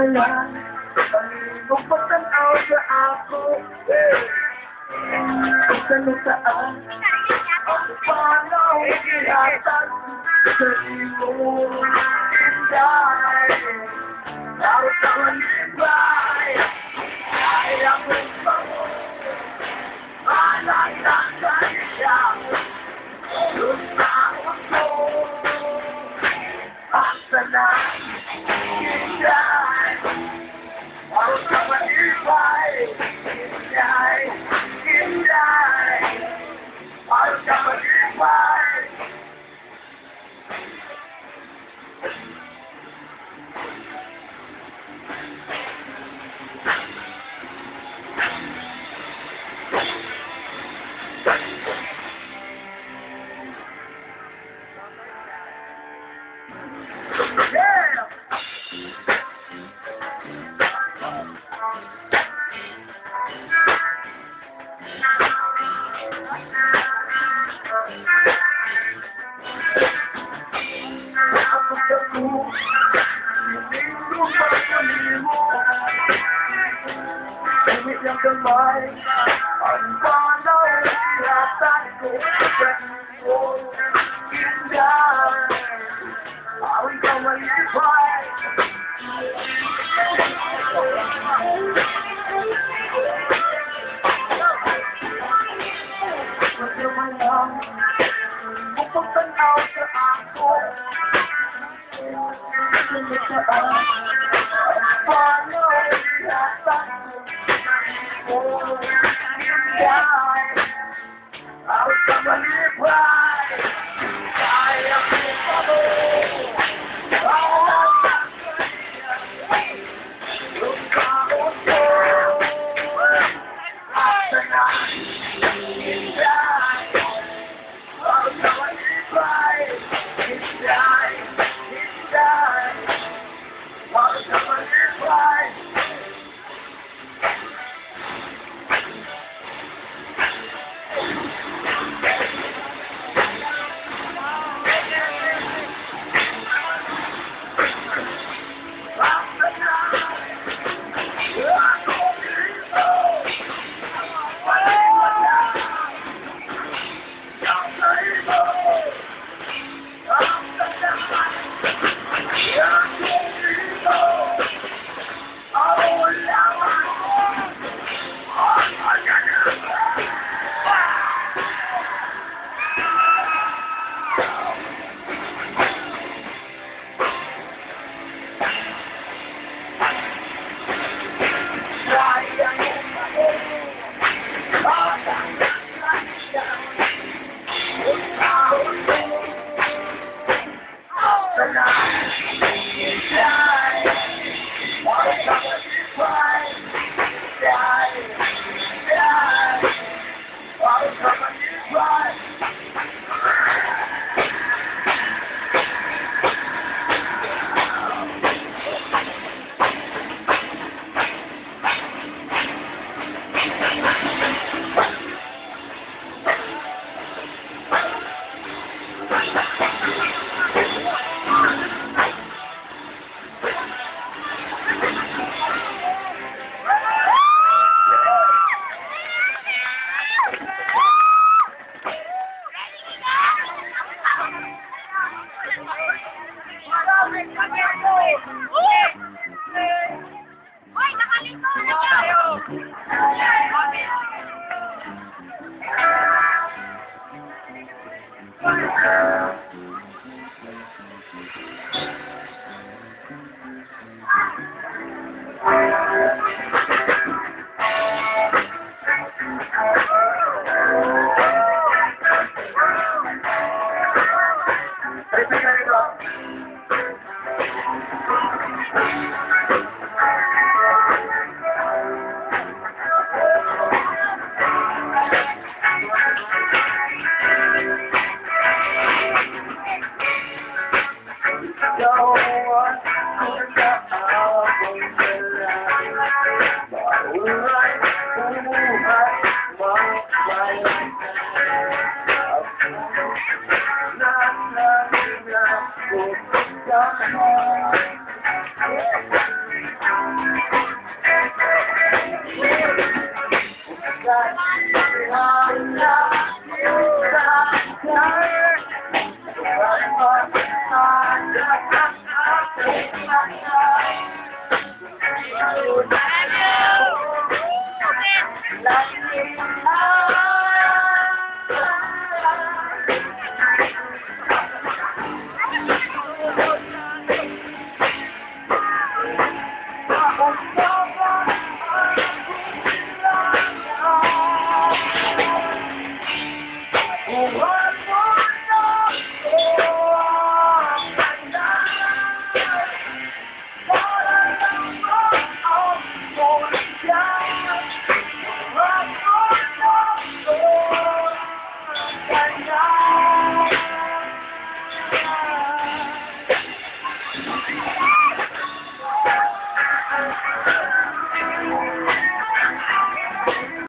wala, kung patanaw sa ako, kung saan saan, ako paano ihatag sa iyong inday. Para sa manibay, ay ako bango, alay na sa iya, doon sa ako, asa na inday. Para sa manibay, inday, inday. Para sa manibay. Yang gemay ang panaw ihatag ko sa iyong inday. Away ka malibay, magdamalang upang tanaw sa ako, sumusaan ang panaw ihatag ko. Out of my pride, I am in trouble.